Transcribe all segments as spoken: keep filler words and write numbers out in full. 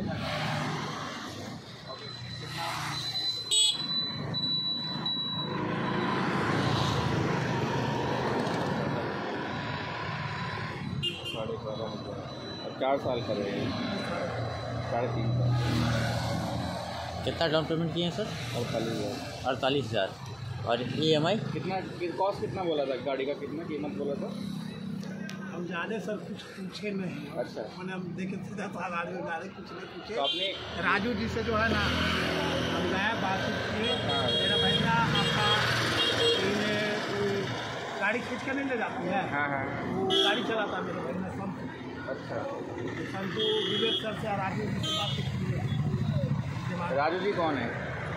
साढ़े बारह हजार और चार साल का रहेगा, साढ़े तीन साल। कितना डाउन पेमेंट किए हैं सर? अड़तालीस हज़ार। अड़तालीस हज़ार। और ई एम आई कितना कॉस्ट कितना बोला था गाड़ी का, कितना कीमत बोला था? हम जाने सर कुछ पूछे नहीं। अच्छा। मैंने हम देखे सीधा था गाड़ी में गाड़ी कुछ नहीं पूछे। तो आपने राजू जी से जो है ना हम गए बातचीत किए। मेरा भैया आपका गाड़ी खींच के नहीं ले जाती है। हाँ हाँ वो गाड़ी चलाता है मेरे भैया संतू। अच्छा। संतू विवेक सर से राजू जी से बातचीत किए। राजू जी कौन है?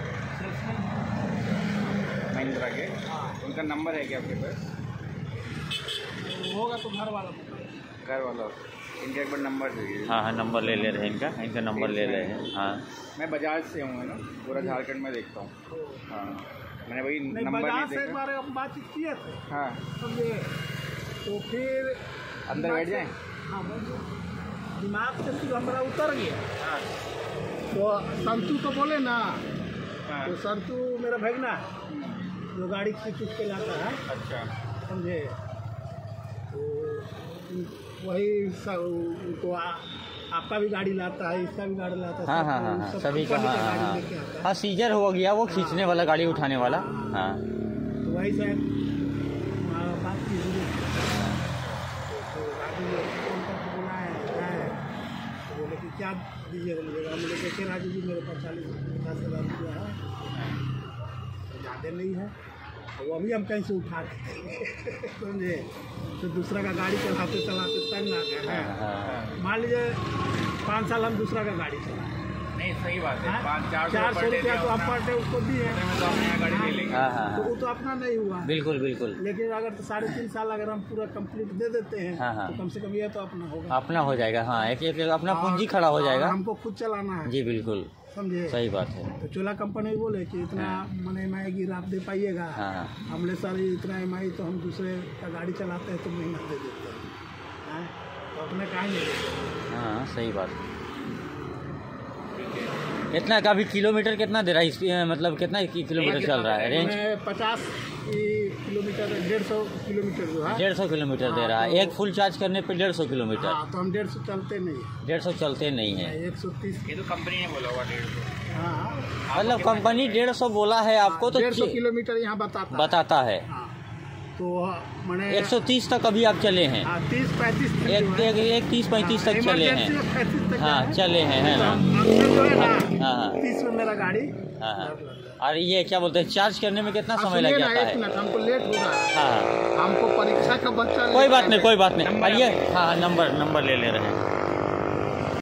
महिंद्रा के। उनका नंबर है क्या आपके पास? होगा तो घर वाला घर वाला इनका एक बार नंबर दीजिए। हाँ हाँ नंबर ले ले रहे हैं इनका इनका नंबर ले रहे हैं। हाँ मैं बजाज से हूँ ना, पूरा झारखंड में देखता हूँ। हाँ मैंने वही नंबर बजाज नहीं से एक देखा। बार हम बातचीत किए थे। हाँ समझे, तो फिर अंदर बैठ जाएं। हाँ दिमाग से फिर हमारा उतर गया। हाँ तो संतू को बोले ना, हाँ तो संतू मेरा भगना जो गाड़ी खींच उठ के लाता है। अच्छा। समझे, तो वही सब उनको आपका भी गाड़ी लाता है, इसका भी गाड़ी लाता है। हाँ हाँ हाँ हाँ सभी का। हाँ हाँ हाँ हाँ सीजर हो गया वो खींचने वाला, गाड़ी उठाने वाला। हाँ तो वही सर बात की तो राजू बोला है, तो बोले कि क्या दीजिएगा मुझे। हम बोले देखिए राजू जी मेरे पास चालीस पचास हज़ार रुपया है, तो ज़्यादा नहीं है, वो अभी हम कहीं से उठा के समझे। तो दूसरा का गाड़ी चलाते चलाते तंग आ गए हैं। मान लीजिए पाँच साल हम दूसरा का गाड़ी चला। नहीं सही बात है। पाँच चार चार सौ रुपया तो आप पर डे उसको दिए, तो हम नया गाड़ी ले लेंगे। हाँ हाँ तो वो तो अपना नहीं हुआ। बिल्कुल बिल्कुल। लेकिन अगर तो साढ़े तीन साल अगर हम पूरा कंप्लीट दे देते हैं। हाँ हाँ तो कम से कम ये तो अपना होगा, अपना हो जाएगा। हाँ एक एक अपना पूंजी खड़ा हो जाएगा। हमको खुद चलाना है। जी बिल्कुल समझे, सही बात है। तो चोला कंपनी बोले कि इतना मन एम आई गिर आप दे पाइएगा। हाँ हमने सर इतना एम आई तो हम दूसरे का गाड़ी चलाते हैं तो महीना दे देते हैं, हैं? तो अपने काहे नहीं देते। हाँ सही बात। कितना का भी किलोमीटर कितना दे रहा है इस, मतलब कितना किलोमीटर चल रहा है रेंज? पचास किलोमीटर डेढ़ सौ किलोमीटर जो है डेढ़ सौ किलोमीटर दे रहा है। एक फुल चार्ज करने पे डेढ़ सौ किलोमीटर। हाँ, तो हम डेढ़ सौ चलते नहीं है। डेढ़ सौ चलते नहीं है। एक सौ तीस। ये तो कंपनी ने बोला हुआ डेढ़ सौ। हाँ मतलब कंपनी डेढ़ सौ बोला है आपको तो डेढ़ सौ किलोमीटर यहाँ बताता बताता है। हाँ, तो मैंने एक सौ तीस तक अभी आप चले हैं। हाँ, तीस पैंतीस तक एक जो है। एक, एक तीस पैंतीस तक चले हैं। इमरजेंसी में पैंतीस तक हाँ है। चले हैं है तो ना। हम- हमसे जो है ना हाँ हाँ तीस में मेरा गाड़ी। हाँ हाँ। और ये क्या बोलते हैं चार्ज करने में कितना समय सुनिए लग ना, जाता एक है? मिनट हमको लेट हो रहा है। हाँ हमको परीक्षा का बच्चा कोई बात नहीं कोई बात नहीं। और ये हाँ नंबर नंबर ले ले रहे हैं।